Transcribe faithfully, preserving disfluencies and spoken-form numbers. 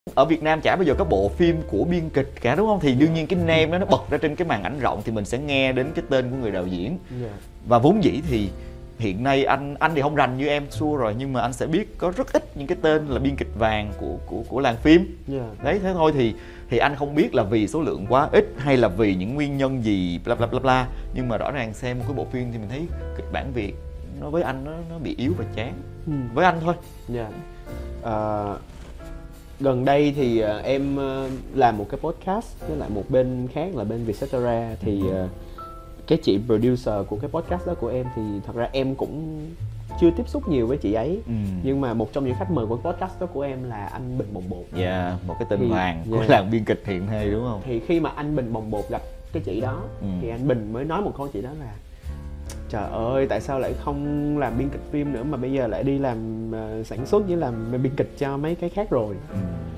Ở Việt Nam chả bao giờ có bộ phim của biên kịch cả, đúng không? Thì đương nhiên cái name đó nó bật ra trên cái màn ảnh rộng thì mình sẽ nghe đến cái tên của người đạo diễn. Yeah. Và vốn dĩ thì hiện nay anh anh thì không rành như em xua rồi, nhưng mà anh sẽ biết có rất ít những cái tên là biên kịch vàng của của của làng phim. Yeah. Đấy, thế thôi. Thì thì anh không biết là vì số lượng quá ít hay là vì những nguyên nhân gì bla bla bla bla, nhưng mà rõ ràng xem một cái bộ phim thì mình thấy kịch bản Việt nó với anh nó nó bị yếu và chán. Ừ. Với anh thôi. Yeah. Uh, gần đây thì uh, em uh, làm một cái podcast với lại một bên khác là bên Vietcetera, thì uh, cái chị producer của cái podcast đó của em thì thật ra em cũng chưa tiếp xúc nhiều với chị ấy. Ừ. Nhưng mà một trong những khách mời của podcast đó của em là anh Bình Bồng Bột. Dạ, yeah, một cái tên thì, vàng của yeah. làng biên kịch hiện nay, đúng không? Thì khi mà anh Bình Bồng Bột gặp cái chị đó, ừ. thì anh Bình mới nói một câu chị đó là: trời ơi, tại sao lại không làm biên kịch phim nữa mà bây giờ lại đi làm uh, sản xuất với làm biên kịch cho mấy cái khác rồi. Ừ.